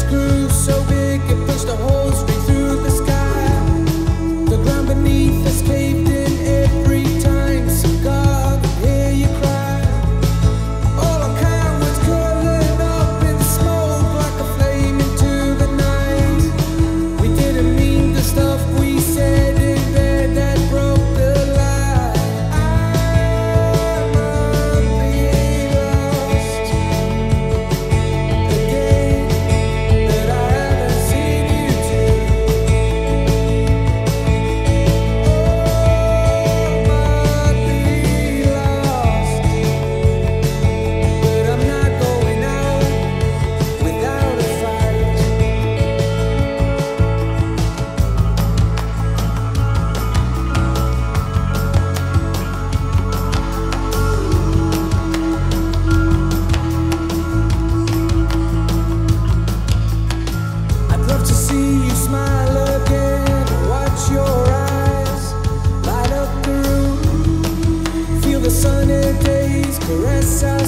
screw so big it pushed a hole straight through the sky. The ground beneath us caved in every time. So God, hear you cry. All our kind was curling up in smoke like a flame into the night. We didn't mean the stuff we said in bed that broke the lie. I'm utterly lost again, that I haven't seen you too. Oh, utterly lost, but I'm not going out without a fight. I'd love to see you smile again, watch your eyes light up the room, feel the sunny days caress our